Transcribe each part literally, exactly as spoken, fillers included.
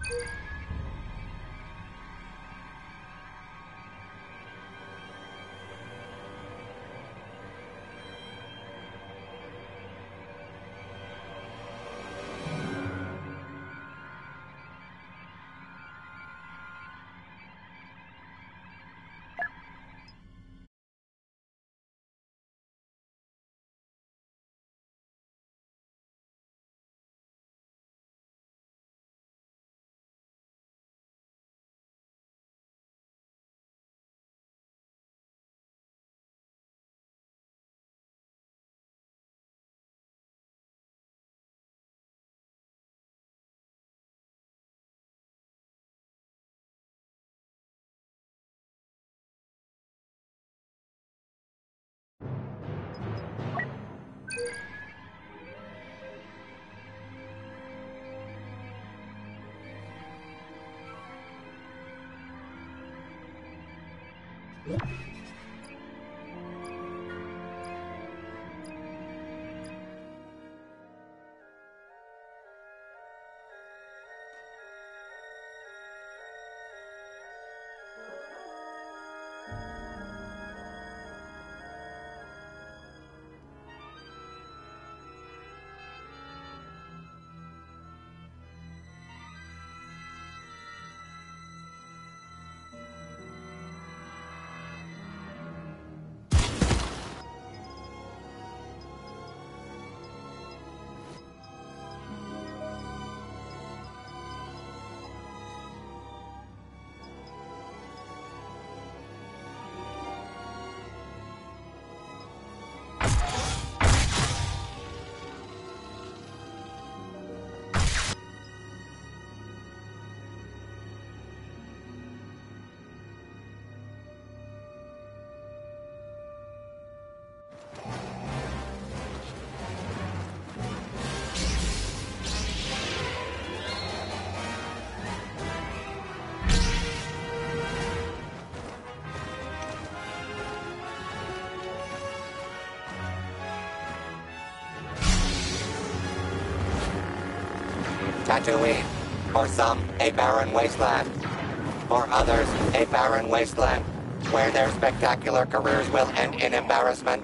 Tatooine. For some, a barren wasteland. For others, a barren wasteland, where their spectacular careers will end in embarrassment.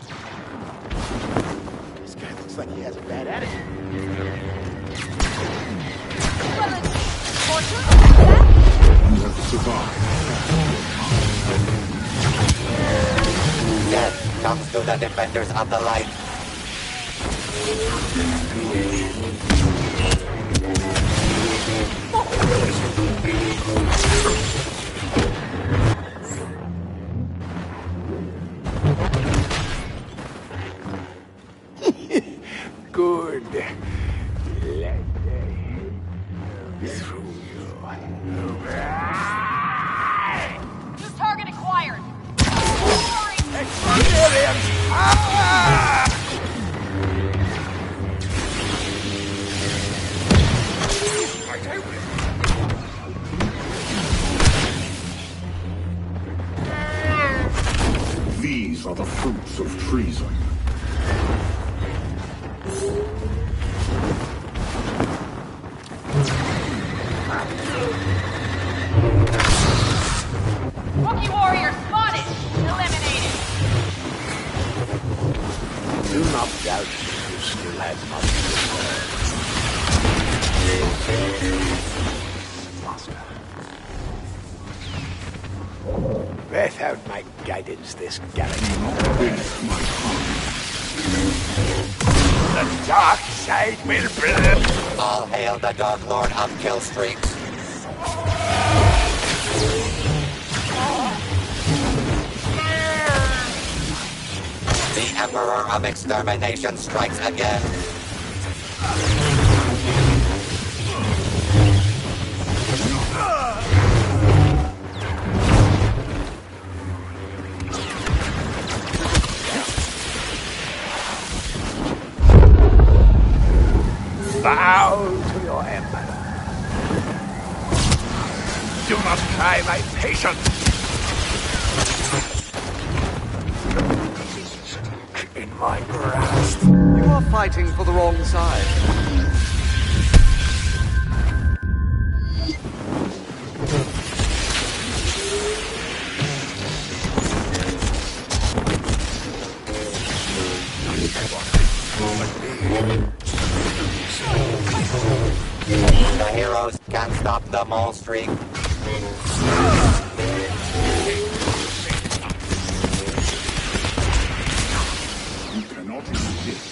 This guy looks like he has a bad attitude. You have survived. Death comes to the defenders of the light. Good. Let me through you. New target acquired. Experience power! These are the fruits of treason. Wookiee warrior spotted. Eliminated. Do not doubt you still have much to learn. Master. Without my guidance, this galaxy With my heart. The dark side will burn. All hail the Dark Lord of Killstreaks. The Emperor of Extermination strikes again. Bow to your emperor. Do not try my patience. In my grasp. You are fighting for the wrong side. heroes can stop the mole streak. You cannot resist.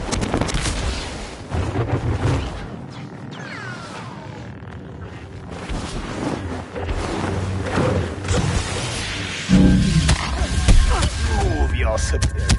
Prove your superiority.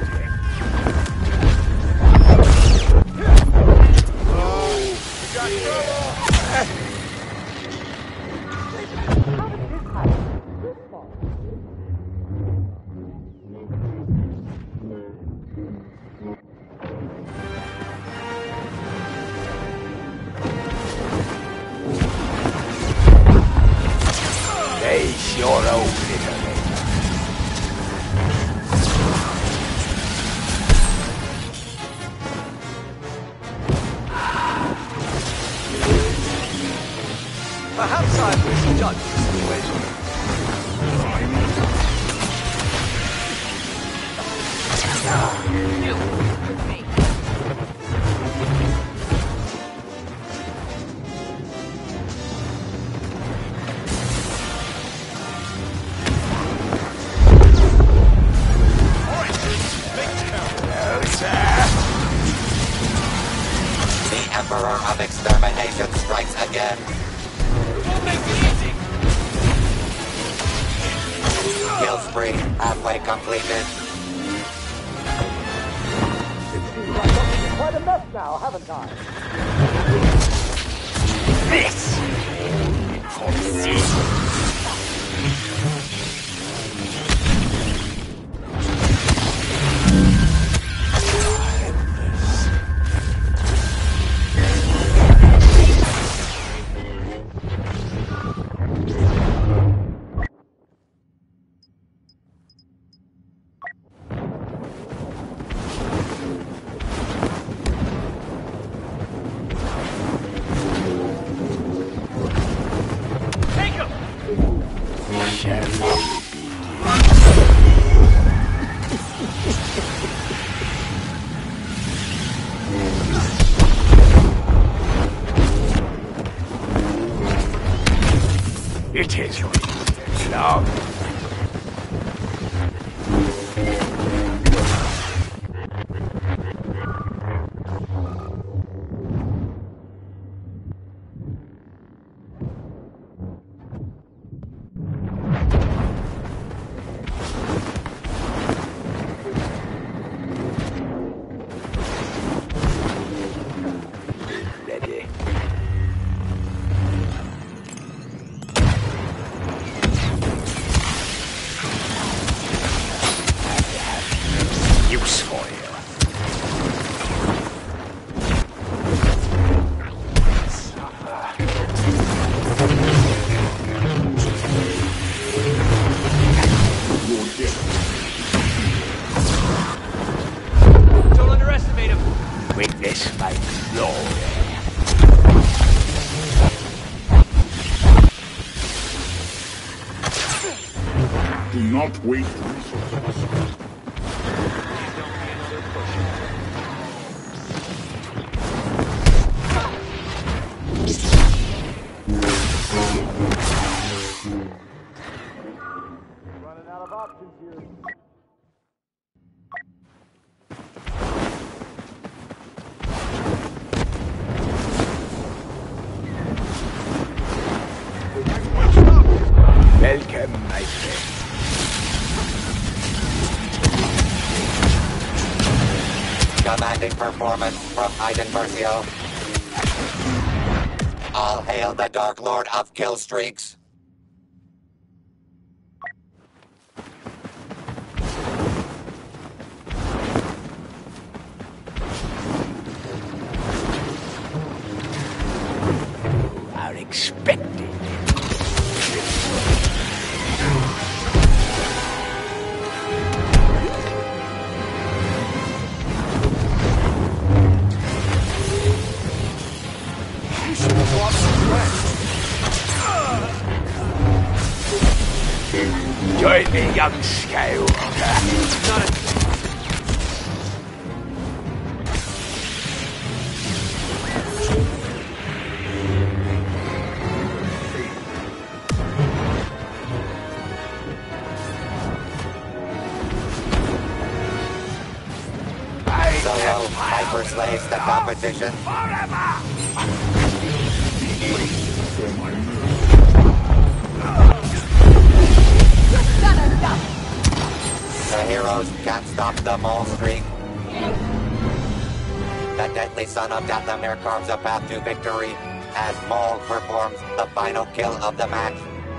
Face your own little. Perhaps I misjudged the situation. You. Me. The Emperor of Extermination strikes again. We'll make it easy. Kill spree halfway completed. Quite a mess now, haven't I? This for this. Take him! It is long. Ready. Use for you. Your death. Don't underestimate him. Witness my glory. Do not waste resources. Running out of options here. Welcome, my friend. Commanding performance from Iden Versio. All hail the Dark Lord of Kill Streaks. Are expected. Join me, young Skywalker. Not a slaves the competition. For my murder. The heroes can't stop the Maul streak. The deadly son of Dathomir carves a path to victory as Maul performs the final kill of the match.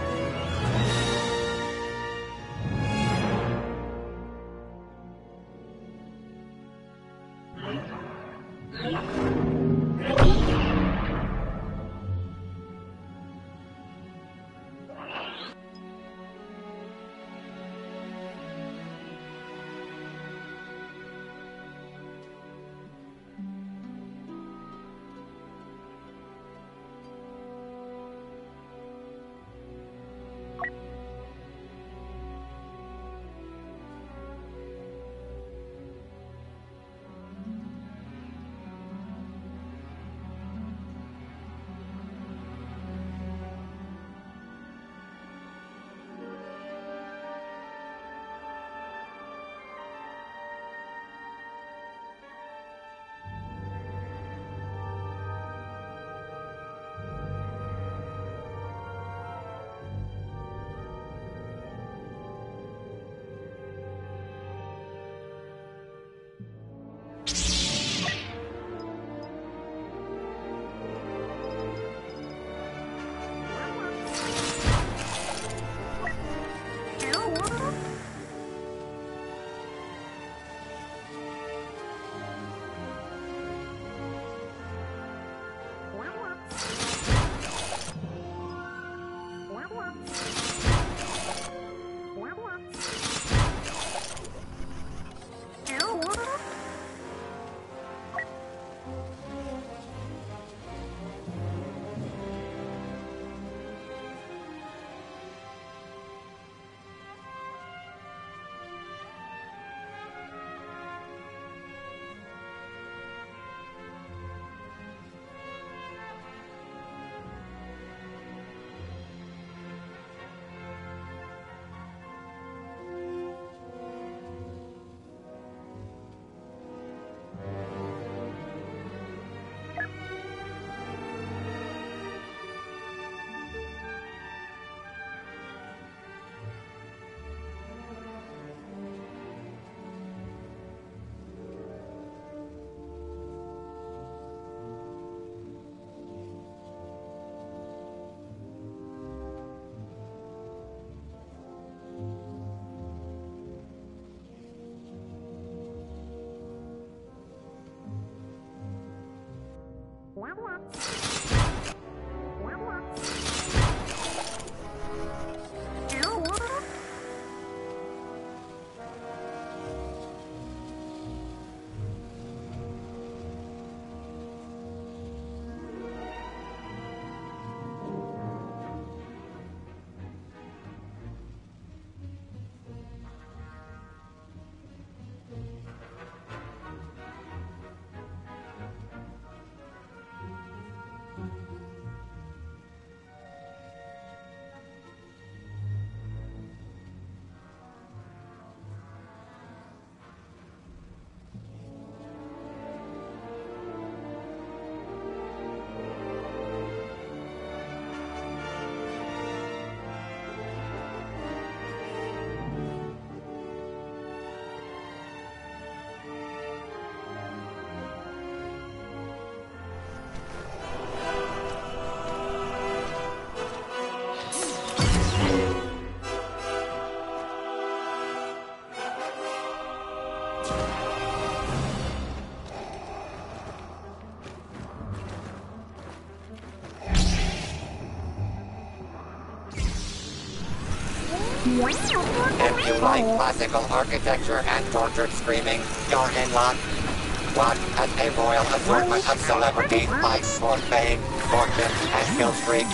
If you like classical architecture and tortured screaming, you're in luck. Watch as a royal assortment of celebrities fight for fame, fortune, and kill streaks.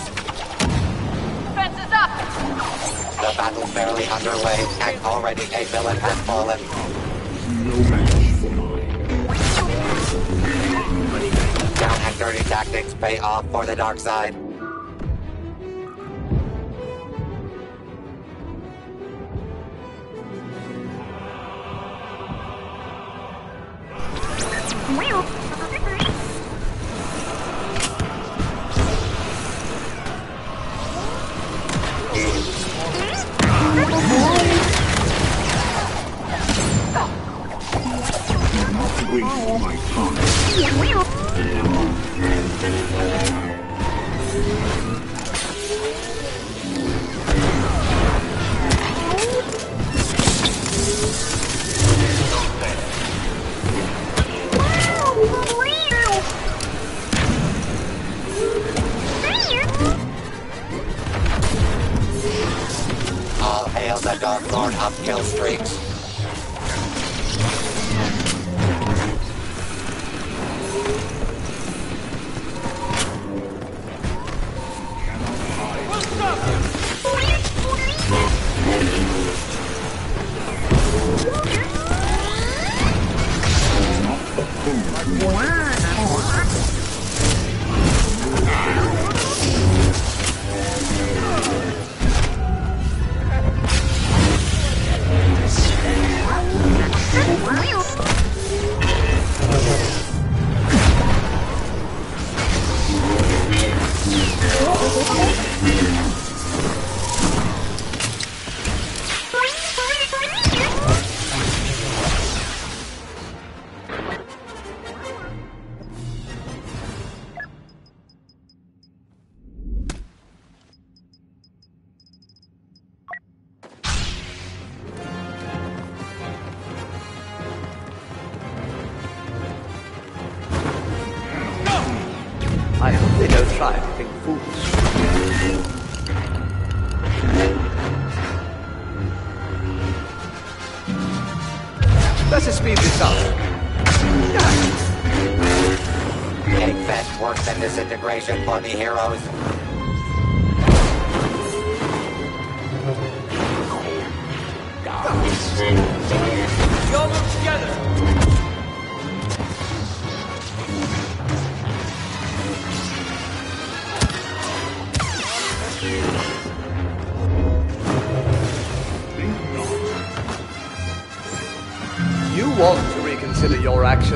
Fence is up! The battle's barely underway, and already a villain has fallen. No match for mine. Down and dirty tactics pay off for the dark side. All hail the Dark Lord of kill streaks. I hope they don't try anything foolish. Let's speed this up. Getting fed worse than disintegration for the heroes. We all move together. You want to reconsider your actions.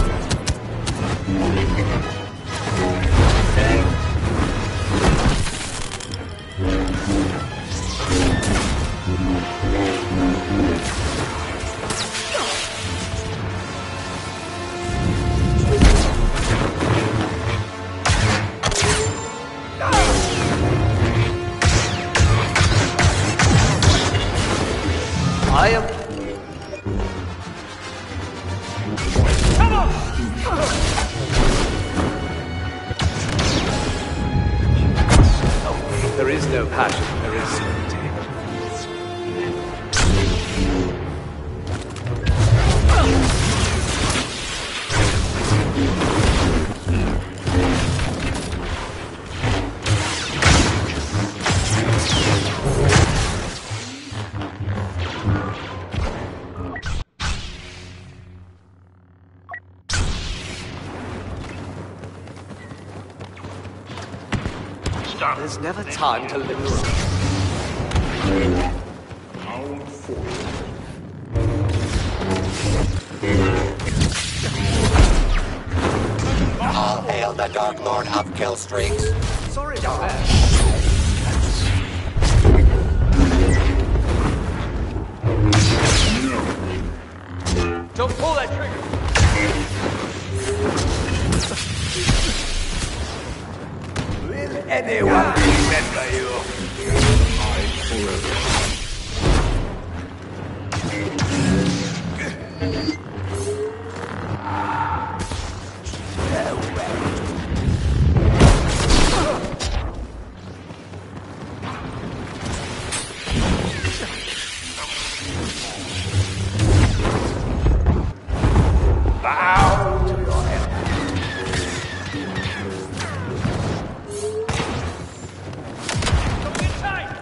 I am... There is no passion, there is certainty. There's never time to live. Our force. All hail the Dark Lord of kill streaks. Sorry about that. Don't pull that trigger. Will anyone remember you? I forever. Bow to your help. Don't get tight.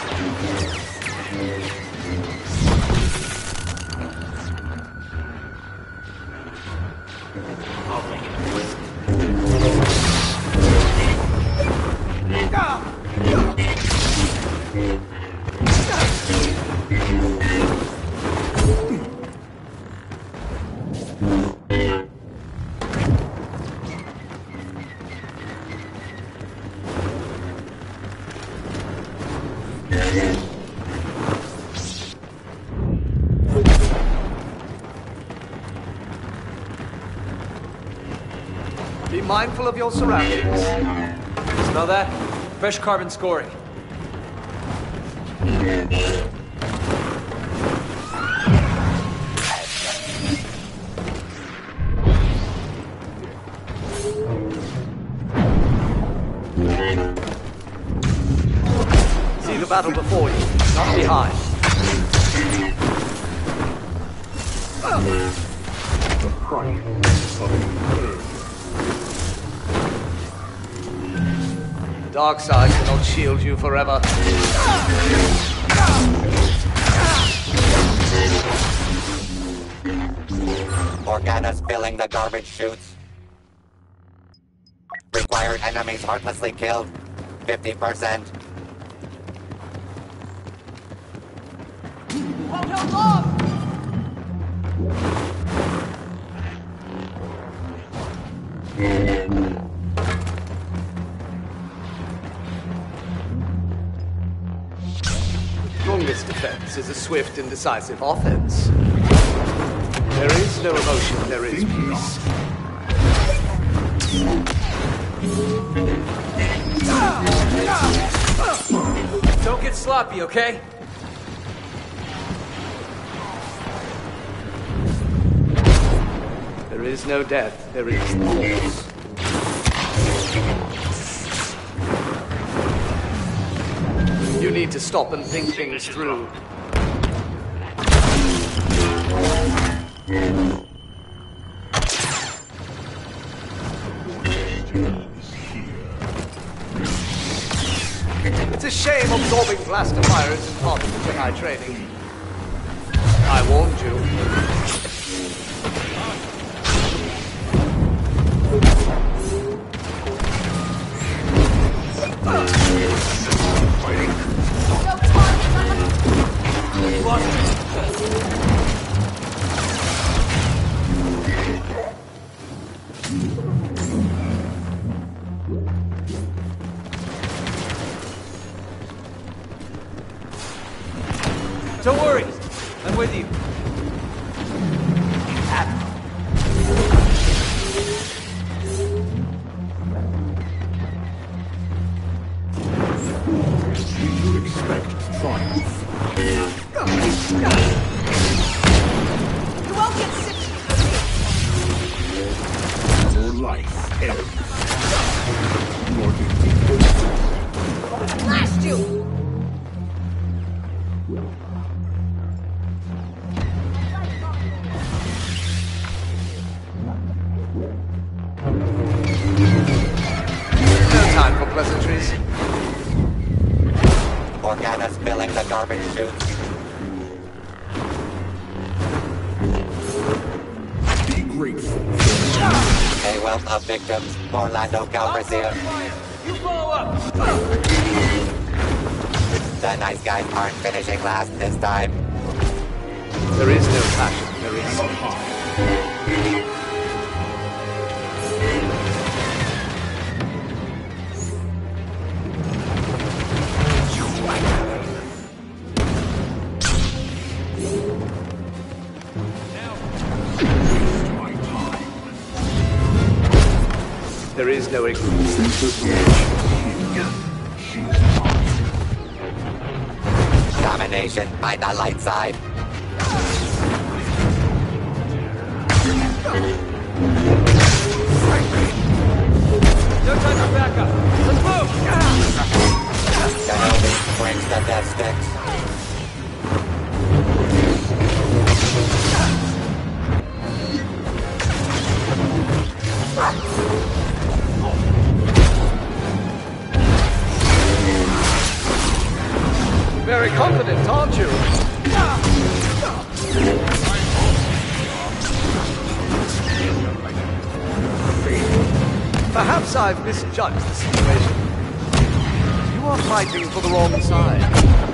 I'll make it quick. Be mindful of your surroundings. There's Smell that? Fresh carbon scoring. See the battle before you, not behind. The price of incursion. The dark side cannot shield you forever. Organa's filling the garbage chutes. Required enemies heartlessly killed. fifty percent. Hold on long! Strongest defense is a swift and decisive offense. There is no emotion, there is peace. Don't get sloppy, okay? There is no death, there is loss. You need to stop and think things through. It's a shame absorbing blaster fire isn't part of the Jedi training. I warned you. Don't worry, I'm with you. You expect triumph. You won't get sick. Your life ends. Your defeat. Blast you! No time for pleasantries. Organa's filling the garbage chutes. Be grateful. A wealth of victims. Orlando Calrissian. You blow up! The nice guys aren't finishing last this time. There is no passion, there is. There is no ignorance. Domination by the light side. No time for backup. Let's move! Kenobi brings the death sticks. Very confident, aren't you? Perhaps I've misjudged the situation. You are fighting for the wrong side.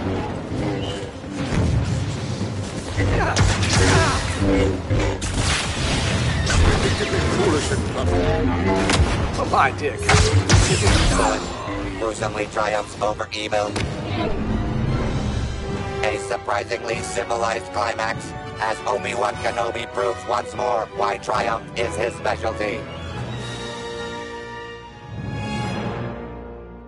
Oh, my dear Captain, it is Good. Gruesomely triumphs over evil. A surprisingly civilized climax, as Obi-Wan Kenobi proves once more why triumph is his specialty.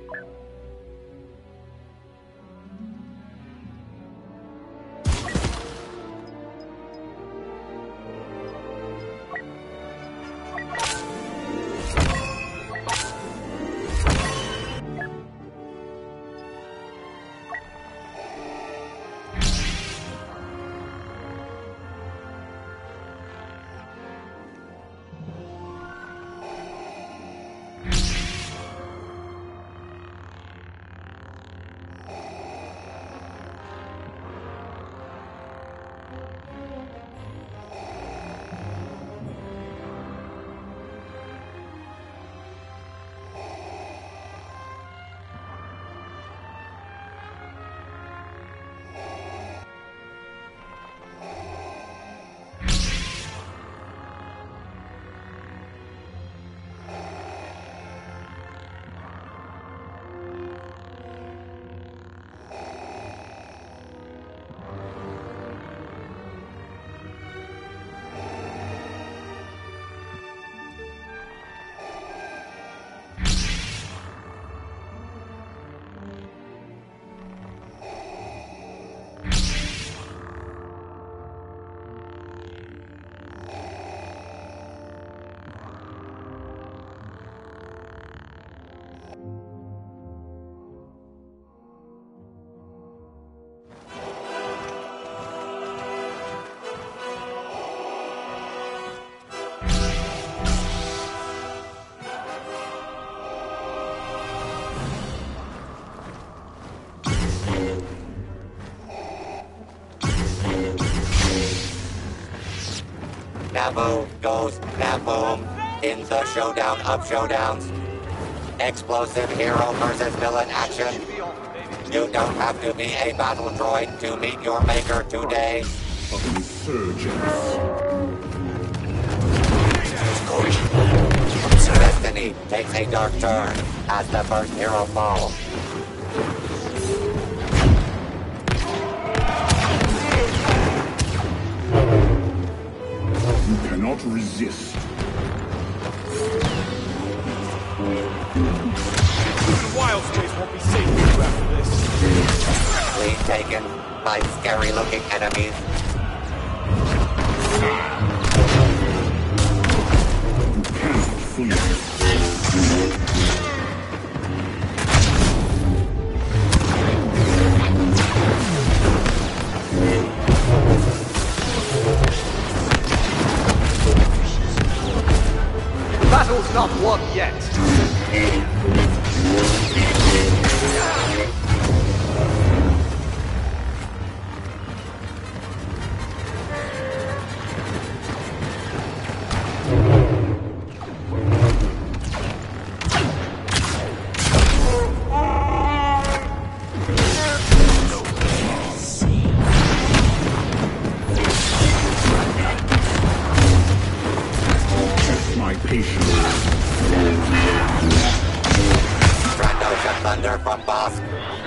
Naboom goes Naboom in the showdown of showdowns. Explosive hero versus villain action. You don't have to be a battle droid to meet your maker today. Of insurgents. Destiny takes a dark turn as the first hero falls. You cannot resist. Even Wild Space won't be safe for you after this. Lead taken by scary-looking enemies. You cannot flee. Battle's not won yet. Trandoshan Thunder from Bosk.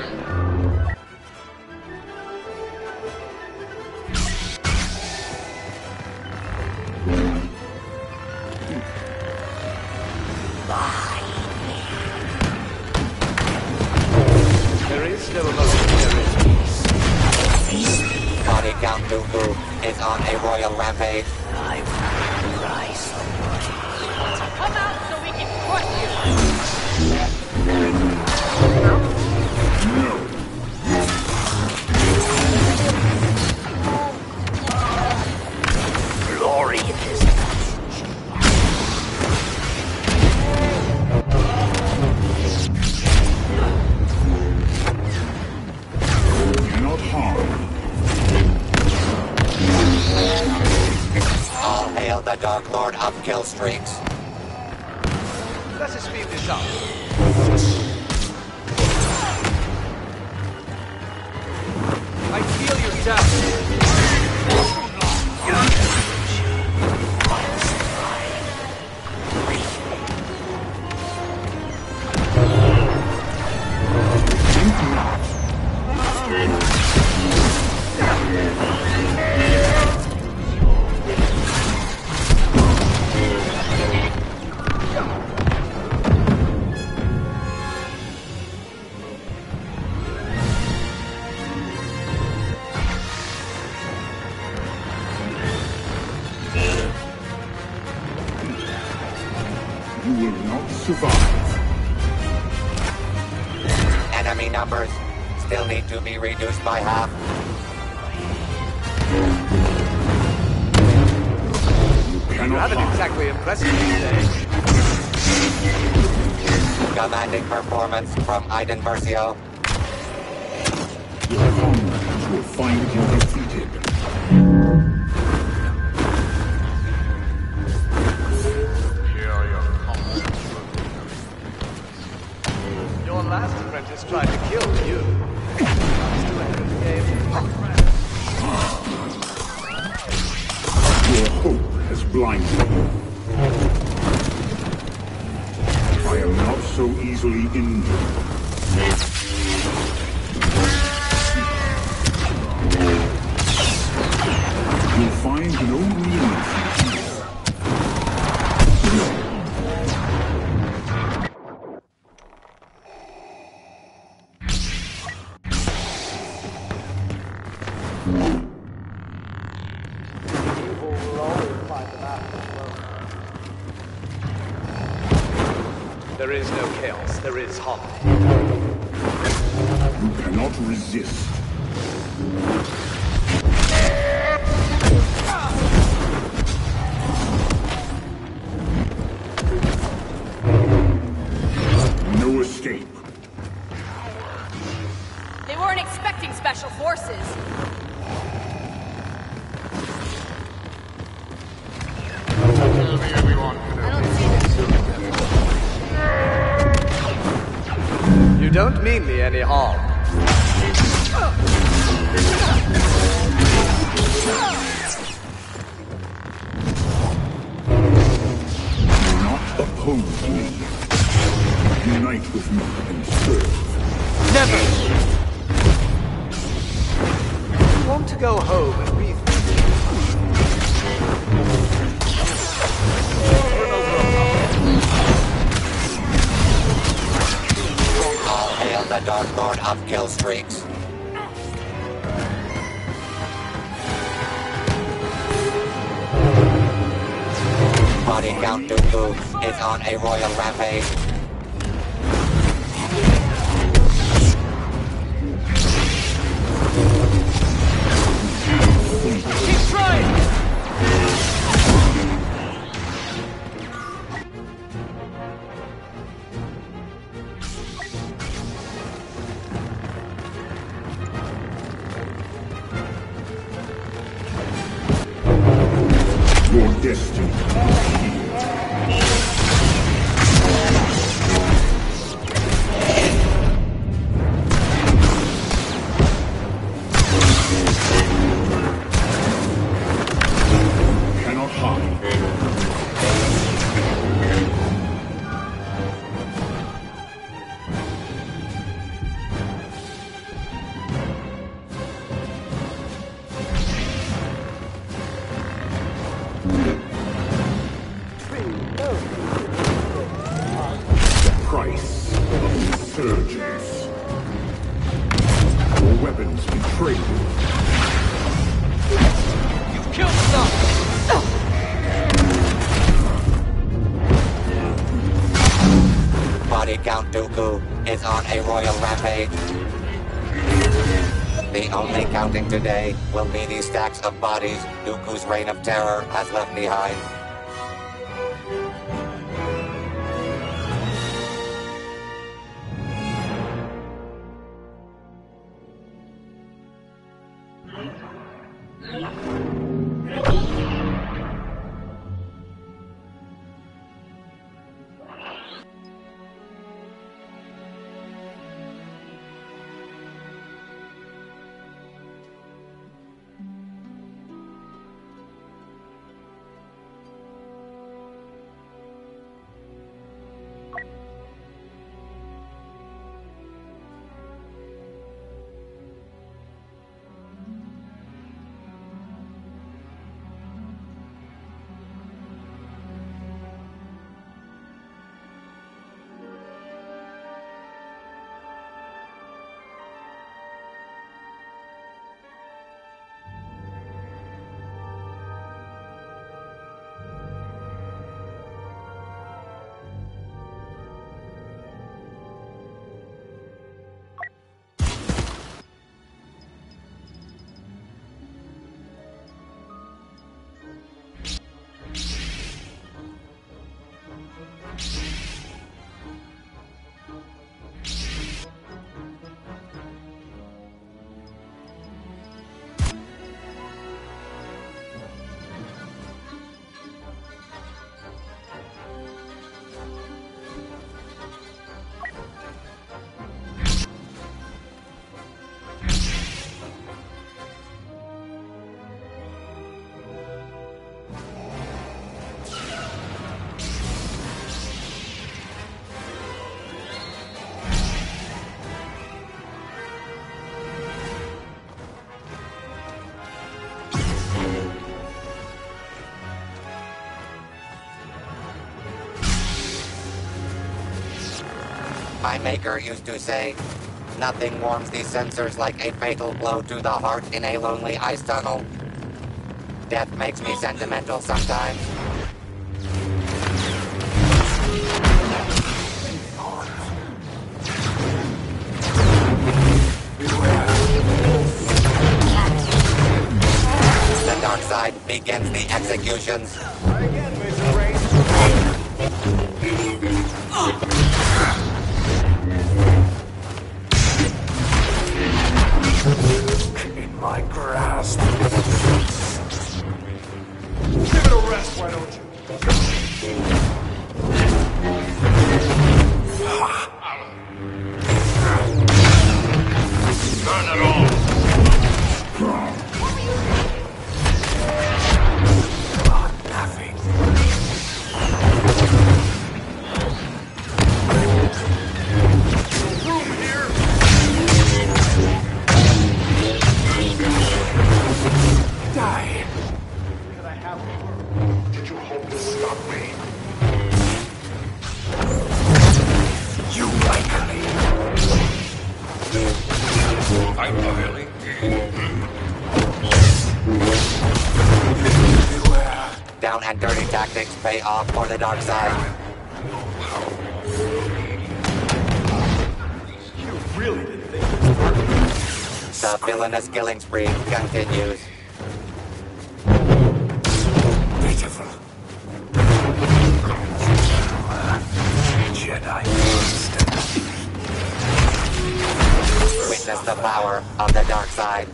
There is no emotion, there is peace. Body Count Dooku is on a royal rampage. Come out so we can crush you! Glory in this. Cannot harm. All hail the Dark Lord of Killstreaks. Let's just speed this up. I feel your doubt. Enemy numbers still need to be reduced by half. You You cannot haven't hide. exactly impressed me today. Commanding performance from Iden Versio. Your comrades will find you defeated. Your last apprentice tried to kill you. I'm still ahead of the game. Your hope has blinded you. I am not so easily injured. You'll find no meaning here. There is no chaos, there is harmony. You cannot resist. No escape. They weren't expecting special forces. I don't see this. You don't mean me any harm. Do not oppose me. Unite with me and serve. Never! You want to go home and be... All hail the Dark Lord of Kill Streaks. Body Count Dooku is on a royal rampage. Keep trying! Your destiny. Cannot hide. The price of insurgents. Your weapons betray you. You've killed some! Body Count Dooku is on a royal rampage. The only counting today will be the stacks of bodies Dooku's reign of terror has left behind. maker used to say, nothing warms these sensors like a fatal blow to the heart in a lonely ice tunnel. Death makes me sentimental sometimes. The dark side begins the executions. Again, Mister Rain. In my grasp. Give it a rest, why don't you? Burn it all! Nothing. Room here! Die. Did you hope to stop me? You likely. I'm really... Beware. Down and dirty tactics pay off for the dark side. You really didn't think this through? The villainous killing spree continues. Pitiful. Jedi monster. Witness the power of the dark side.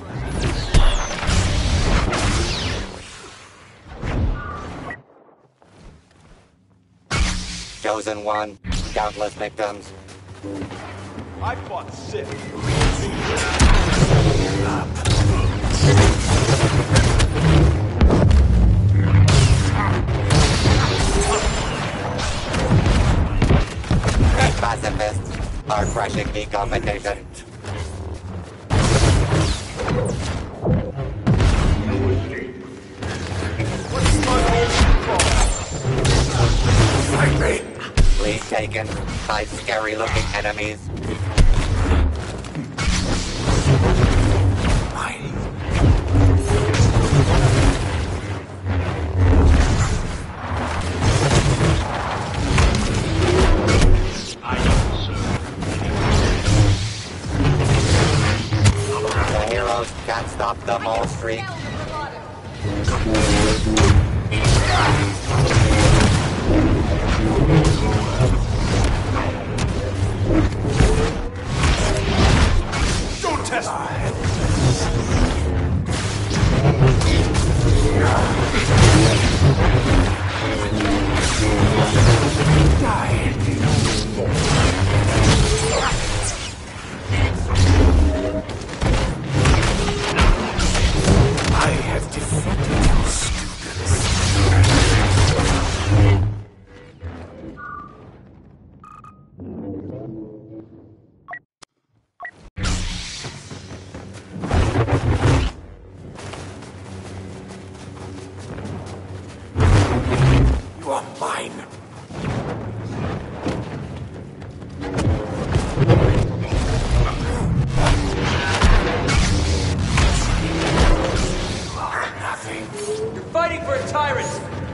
Chosen one, countless victims. I fought sick. Pacifists are crushing the competition. Fight me. Lead taken by scary-looking enemies. Mine. The heroes can't stop the mole streak. Don't test me! I have defeated your students. You are mine. You are nothing. You're fighting for a tyrant!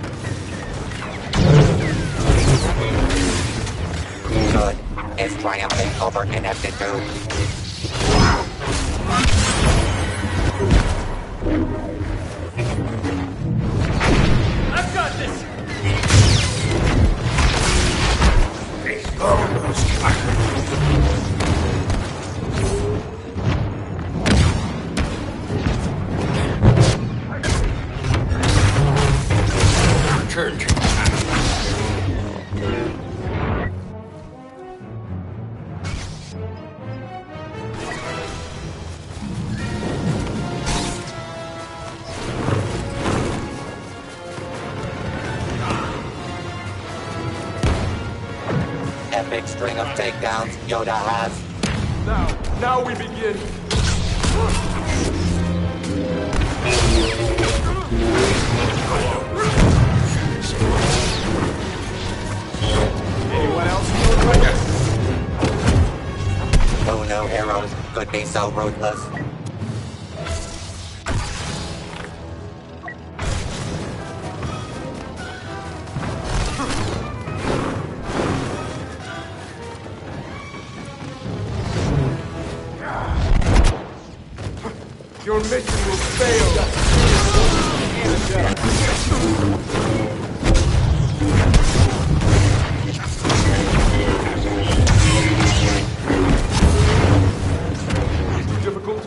Good is triumphing over ineptitude. I've got this! Return to Epic string of takedowns Yoda has. Now, now we begin! Anyone else feel like this? Who knew heroes could be so ruthless? Your mission will fail. Too difficult?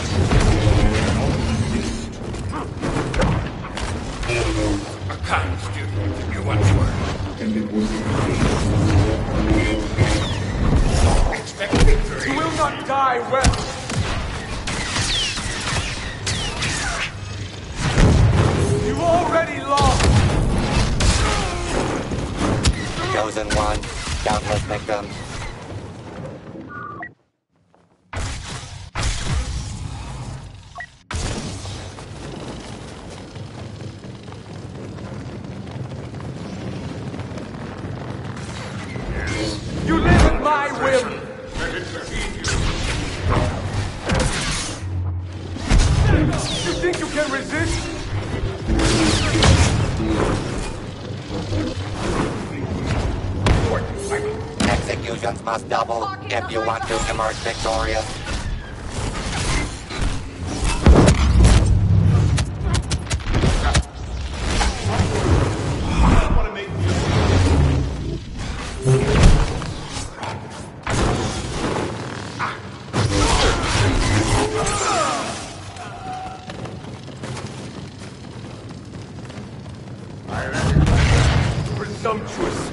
A kind student you once were. And it was expect victory. You will not die well. You already lost. Chosen one, countless victims. You live at my whim. Let it feed you. You think you can resist? Executions must double if you want to emerge victorious. Presumptuous.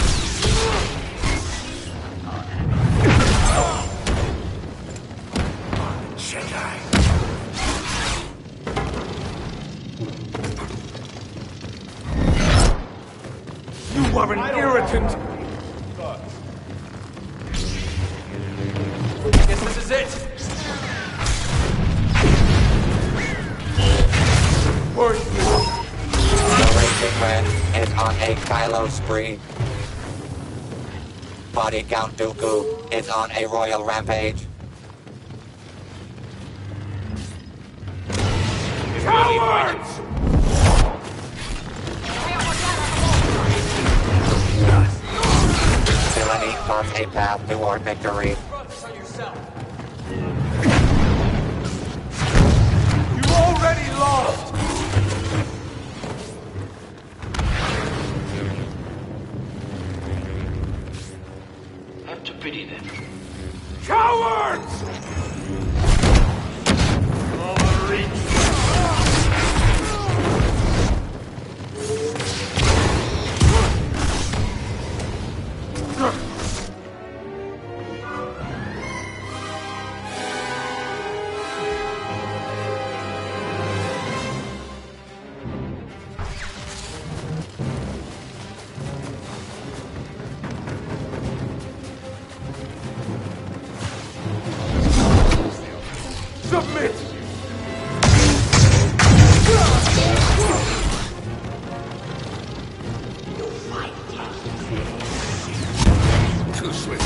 You are an irritant. I guess this is it. Worthless. The Raging Red is on a Kylo spree. Body Count Dooku is on a royal rampage. Cowards! Villainy carves a path toward victory. You already lost! Have to pity them. Cowards! Submit! Too swift.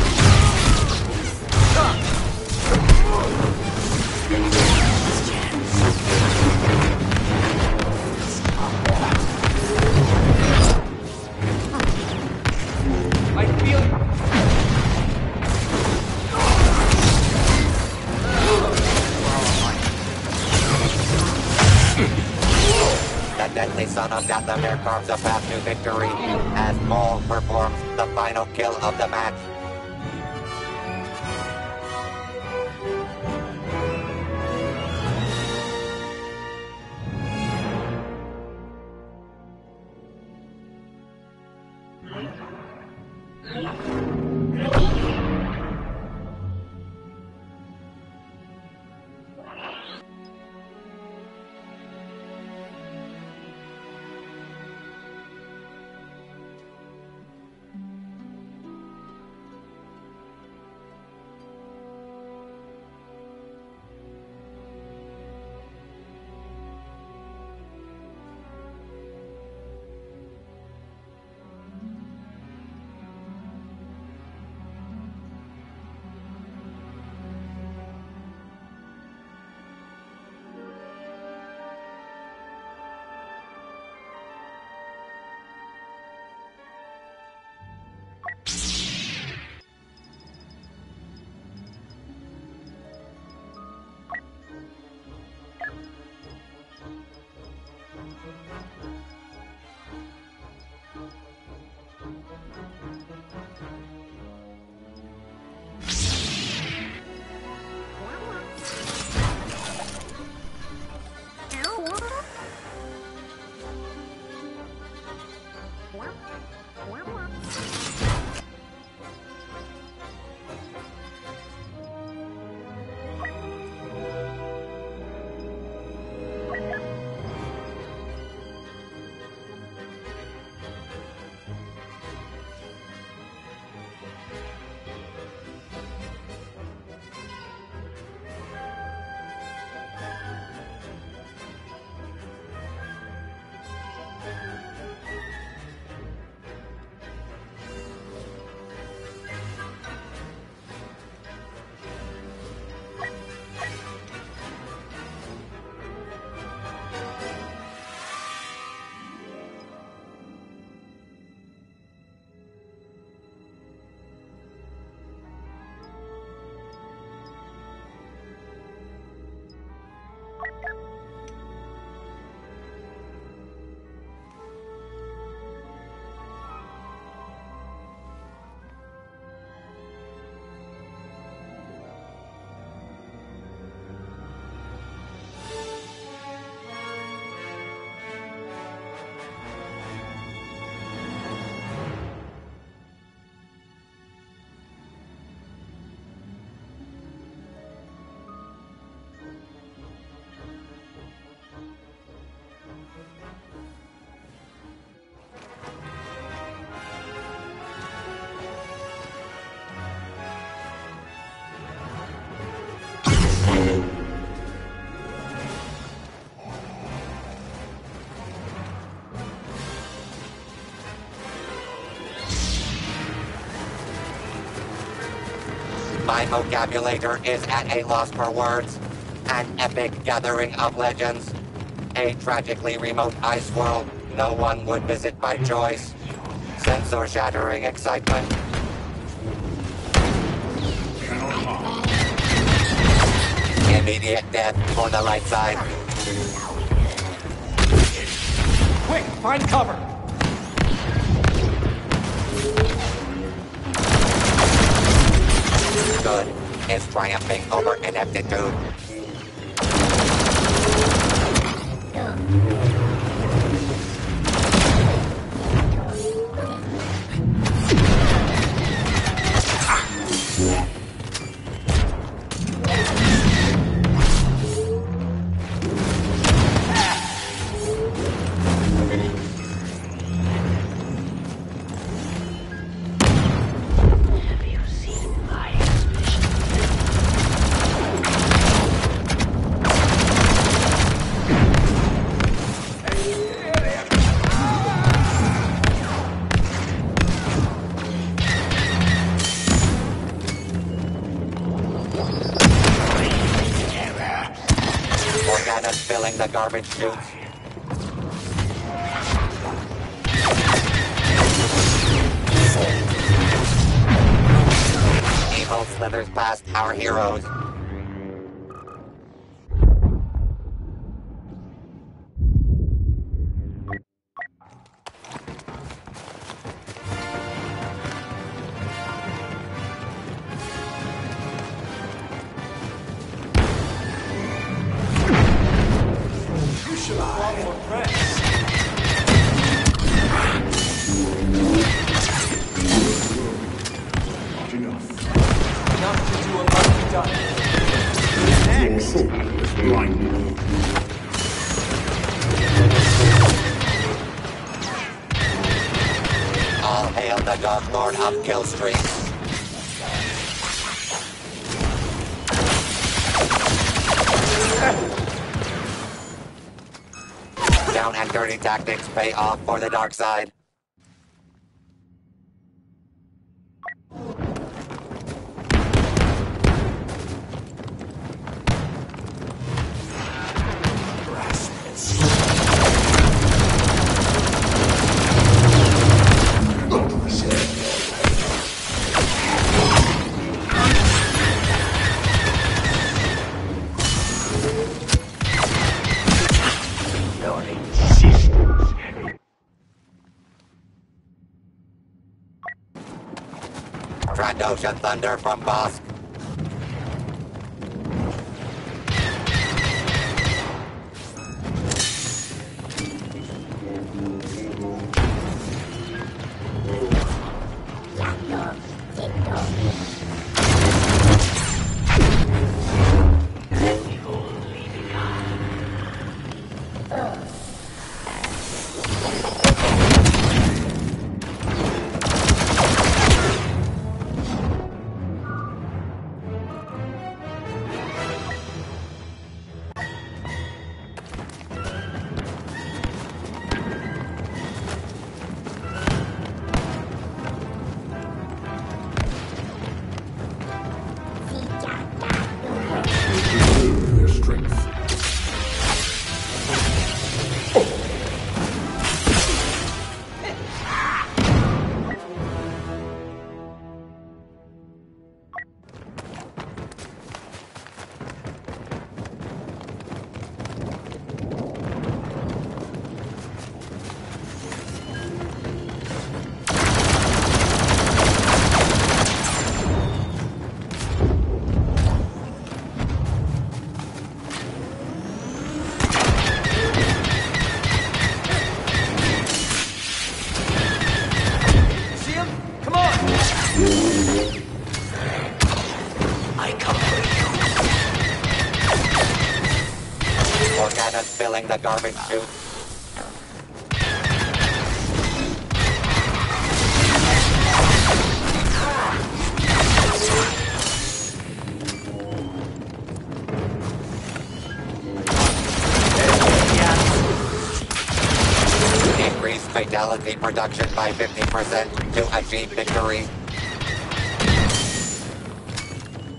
I feel... The deadly son of Dathomir carves a path to victory as Maul performs the final kill of the match. My vocabulator is at a loss for words. An epic gathering of legends. A tragically remote ice world no one would visit by choice. Sensor-shattering excitement. Immediate death for the light side. Quick, find cover! Good is triumphing over ineptitude. Organa's filling the garbage chutes. Evil slithers past our heroes. All hail the Dark Lord of Kill Street. Down and dirty tactics pay off for the dark side. Trandoshan thunder from Bosk. Their strength. See him? Come on! I come for you. Organa's filling the garbage chute. Increase fatality production by fifty percent to achieve victory.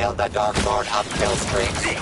Hail the Dark Lord of Killstreak.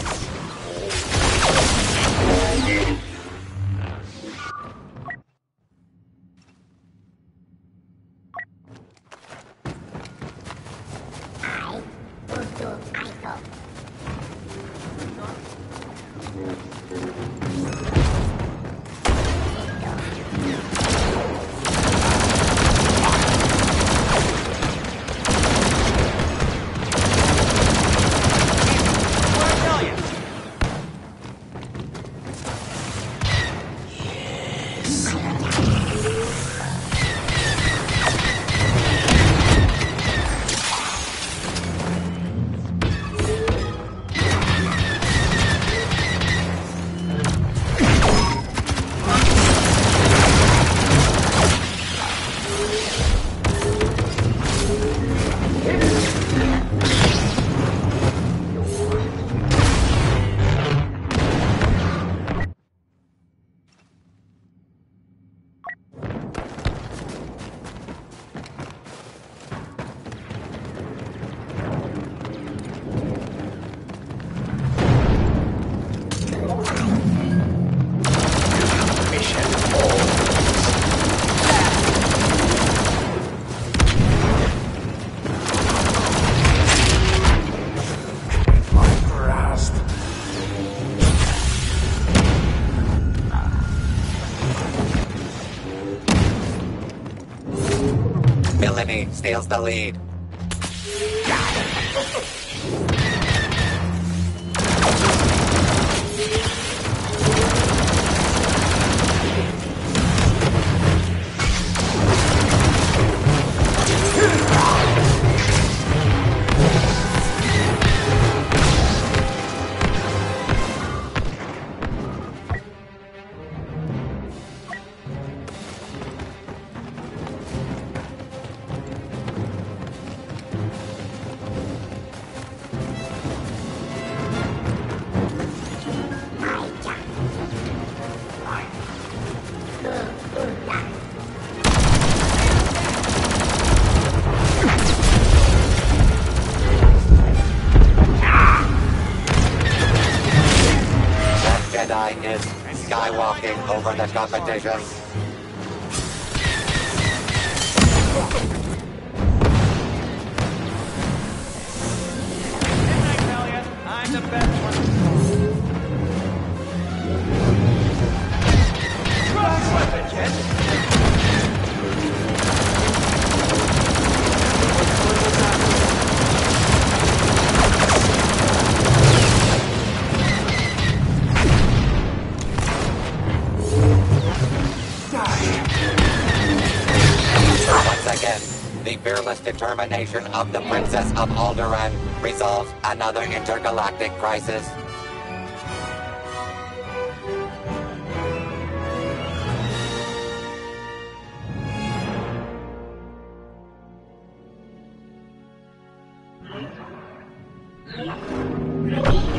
Millenny steals the lead. Jedi is skywalking over the competition. I'm the best one. Cross weapon, Jet. Again, the fearless determination of the Princess of Alderaan resolves another intergalactic crisis. You